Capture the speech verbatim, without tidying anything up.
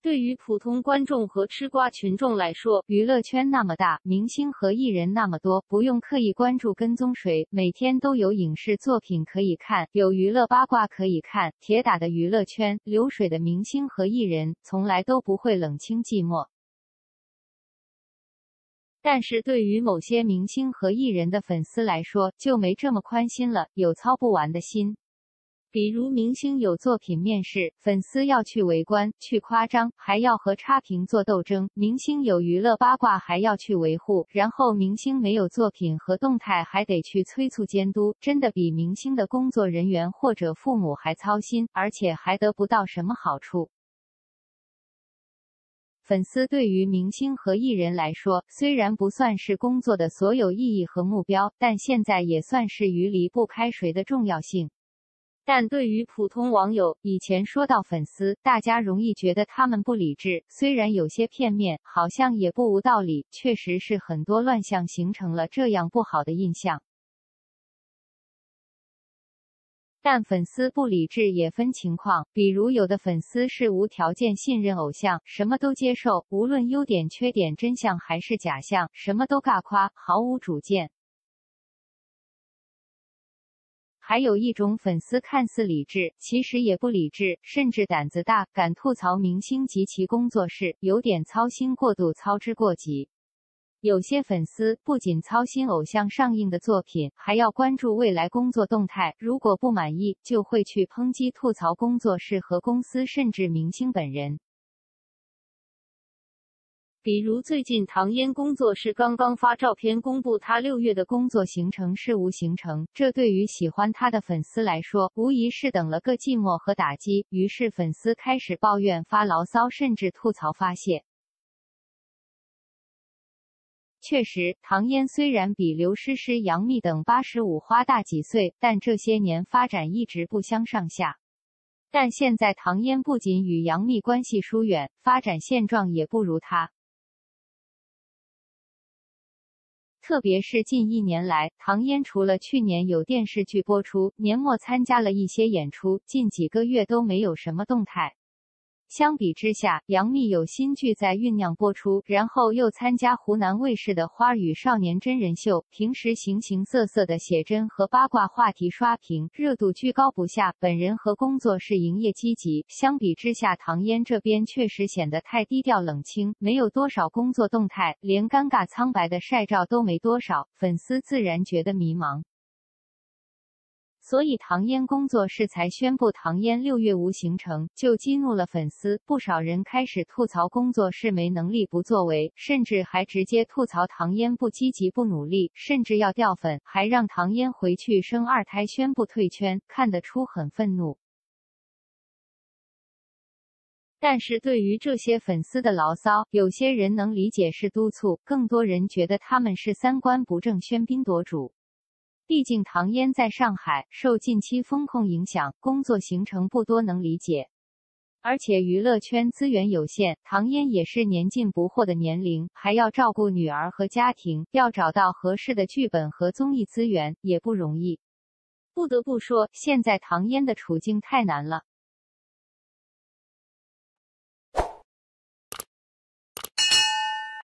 对于普通观众和吃瓜群众来说， 娱乐圈那么大，明星和艺人那么多，不用刻意关注跟踪谁，每天都有影视作品可以看，有娱乐八卦可以看。铁打的娱乐圈，流水的明星和艺人，从来都不会冷清寂寞。但是对于某些明星和艺人的粉丝来说，就没这么宽心了，有操不完的心。比如明星有作品面试，粉丝要去围观，去夸张，还要和差评做斗争；明星有娱乐八卦，还要去维护，然后明星没有作品和动态，还得去催促监督，真的比明星的工作人员或者父母还操心，而且还得不到什么好处。粉丝对于明星和艺人来说，虽然不算是工作的所有意义和目标，但现在也算是鱼离不开水的重要性。但对于普通网友，以前说到粉丝，大家容易觉得他们不理智，虽然有些片面，好像也不无道理，确实是很多乱象形成了这样不好的印象。但粉丝不理智也分情况，比如有的粉丝是无条件信任偶像，什么都接受，无论优点缺点真相还是假象，什么都尬夸，毫无主见。还有一种粉丝看似理智，其实也不理智，甚至胆子大，敢吐槽明星及其工作室，有点操心过度，操之过急。有些粉丝不仅操心偶像上映的作品，还要关注未来工作动态，如果不满意，就会去抨击吐槽工作室和公司，甚至明星本人。比如最近唐嫣工作室刚刚发照片公布她六月的工作行程事务行程，这对于喜欢她的粉丝来说，无疑是等了个寂寞和打击，于是粉丝开始抱怨、发牢骚，甚至吐槽发泄。确实，唐嫣虽然比刘诗诗、杨幂等八十五花大几岁，但这些年发展一直不相上下。但现在唐嫣不仅与杨幂关系疏远，发展现状也不如她。特别是近一年来，唐嫣除了去年有电视剧播出，年末参加了一些演出，近几个月都没有什么动态。相比之下，杨幂有新剧在酝酿播出，然后又参加湖南卫视的《花儿与少年》真人秀，平时形形色色的写真和八卦话题刷屏，热度居高不下。本人和工作室营业积极，相比之下，唐嫣这边确实显得太低调冷清，没有多少工作动态，连尴尬苍白的晒照都没多少，粉丝自然觉得迷茫。所以唐嫣工作室才宣布唐嫣六月无行程，就激怒了粉丝，不少人开始吐槽工作室没能力不作为，甚至还直接吐槽唐嫣不积极不努力，甚至要掉粉，还让唐嫣回去生二胎宣布退圈，看得出很愤怒。但是对于这些粉丝的牢骚，有些人能理解是督促，更多人觉得他们是三观不正喧宾夺主。毕竟唐嫣在上海，受近期风控影响，工作行程不多能理解。而且娱乐圈资源有限，唐嫣也是年近不惑的年龄，还要照顾女儿和家庭，要找到合适的剧本和综艺资源也不容易。不得不说，现在唐嫣的处境太难了。